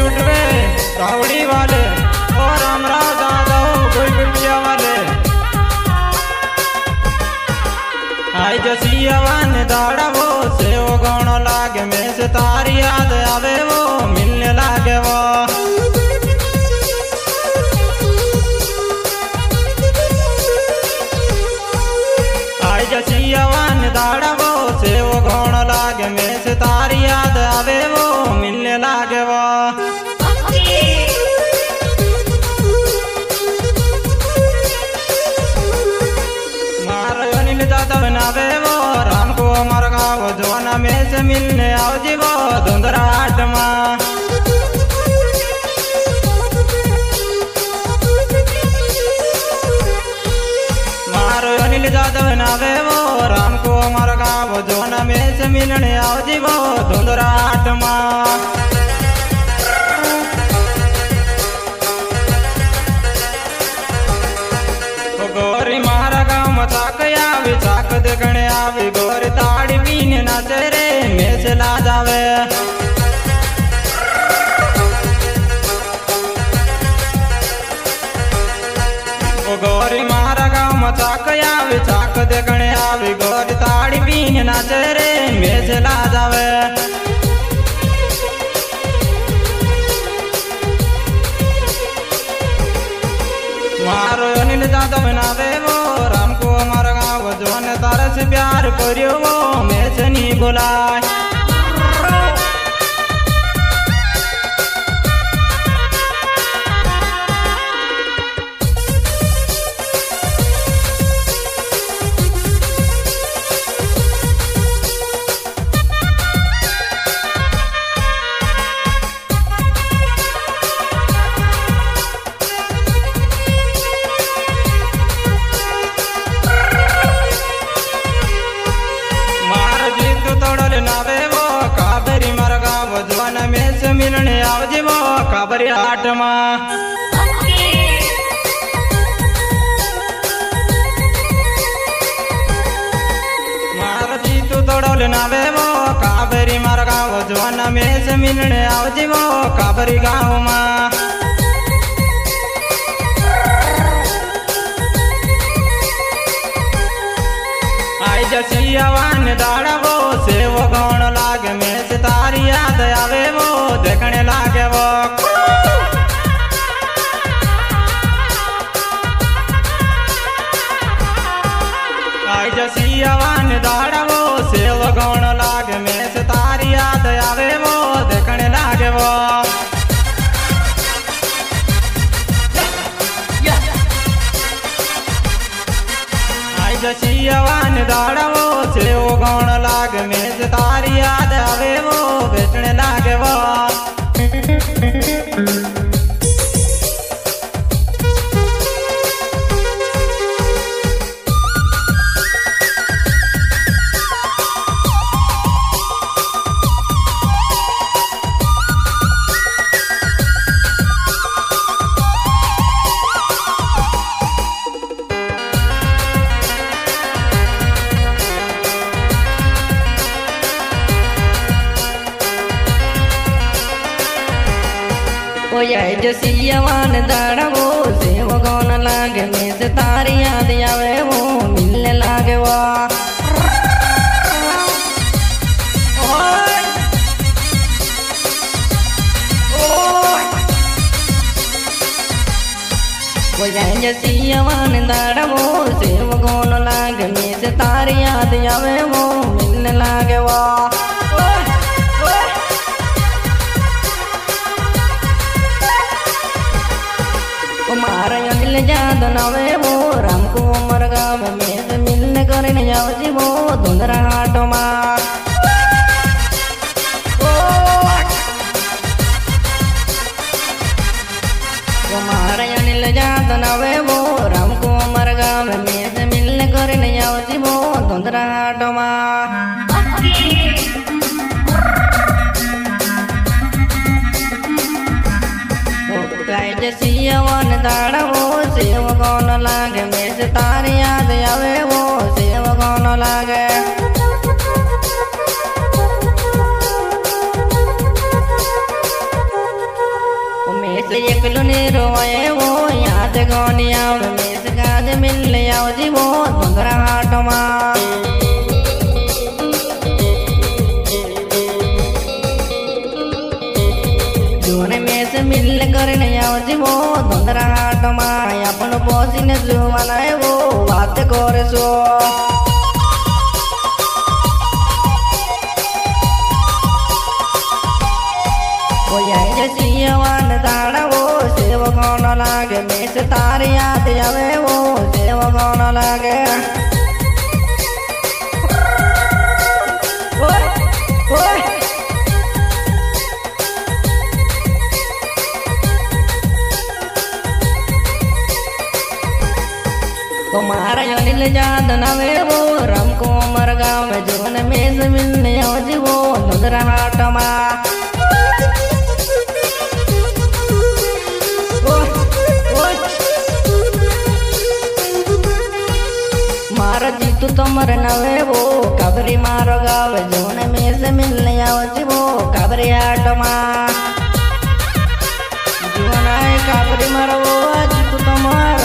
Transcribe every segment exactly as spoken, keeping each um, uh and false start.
लुटवे rowdy वाले और हमरा दादा कोई पिटिया वाले। आई जसियावान दाड़ा वो से वो गाना लागे में से तारी याद आवे वो मिलने लागे वो। आई जसियावान दाड़ा वो से वो गाना लागे में से तारी याद आवे वो मिलने लागे वो। दादा बनावे वो राम को हमारा गाँव जवाना में से मिलने आओ जी वो धुंधरा हाट माँ। मारो अनिल दादा बनावे वो राम को हमारा गाँव जवाना में से मिलने आओ जी वो धुंधरा हाट माँ। गोरी मारा गाँव में चाक आवे चाक देखने आवे गोरी ताड़ी पीने नाचे रे में से ला जावे। ओ गोरी मारा गाँव में चाक आवे चाक देखने आवे गोरी ताड़ी पीने नाचे रे में से ला जावे। मारो अनिल दादा बनावे वो राम को हमारा गाँव जो ने तारा से प्यार करियो वो मैं से नहीं बुलाए। में से मिलने आओ जी वो काबरी हाट माँ। मार जी तू तोड़ोल नावे वो काबरी मार गाँव जवाना में से मिलने आओ जी वो काबरी गाँव माँ। आई जसियावान दाड़ा वो से वो गौण लागे में से तारी याद आवे वो देखने लागे वो। आई जसियावान दाड़ा वो से वो गौण लागे में से तारी याद आवे वो देखने लागे वो। जसियावान दाड़ा वो से वो गौण लाग में से तारी याद आवे वो बेचने लागे वो। ओ ये जसियावान दाड़ा वो से वो गौन लागे में से तारी याद आवे वो मिलने लागे वो। ओ ये जसियावान दाड़ा वो से वो गौन लागे में से तारी याद आवे वो मिलने लागे वो। मारा अनिल जाद नवे वो राम को मर गाँव में से मिलने करने जाओ जी वो धुंधरा हाट माँ। मारा अनिल जाद नवे वो राम को मर गाँव में से मिलने करने जाओ जी वो धुंधरा हाट माँ। जसियावान दाड़ा वो से वो गौन लागे में से तारी याद आवे वो से वो गौन लागे। पिलो ने रोए वो याद गोनी आवे मेस काज मिल आओ जी वो धुंधरा हाट मां जोने मेस मिल करने आओ जी वो धुंधरा हाट मां अपन पोसी ने जो बनाए वो बात करे सो सियावान दाड़ा वो सेव कौन लागे मेस तार याद आवे वो सेव कौन लागे ओए ओए तुम्हारा अनिल याद नावे वो राम को मर गाँव में जोन मेस मिलने आओ जी वो धुंधरा हाट मां मारा जीतू तमर नवे वो कबरी मारो गावे जोने में से मिलने आओ जी वो कबरी हाट मां जीवनाए कबरी मारो वो जीतू तमर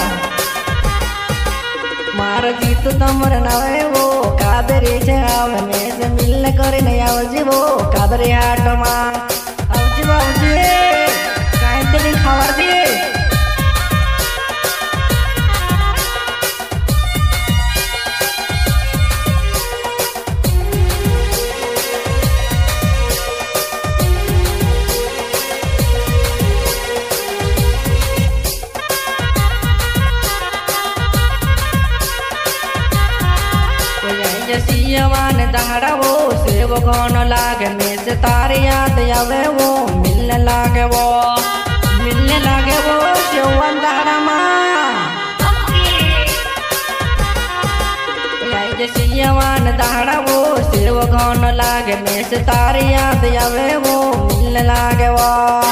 मारा जीतू तमर नवे वो कबरी से आवे में से मिलने करने आओ जी वो कबरी हाट मां आओ जी आओ जी काहे तेरी खबर दी सियावान दाड़ा वो सेव कौन लागे मेस तार याद आवे वो मिलने लागे वो मिलने लागे वो सेवन दाड़ा मां सियावान दाड़ा वो सेव कौन लागे मेस तार याद आवे वो मिलने लागे वो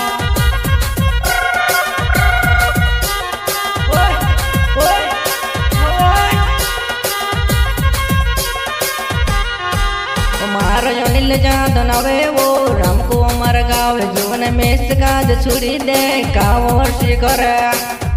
अनिल याद नवे वो राम को मर गाँव जोन मेस काज छुड़ी दे काव वर्षी करे।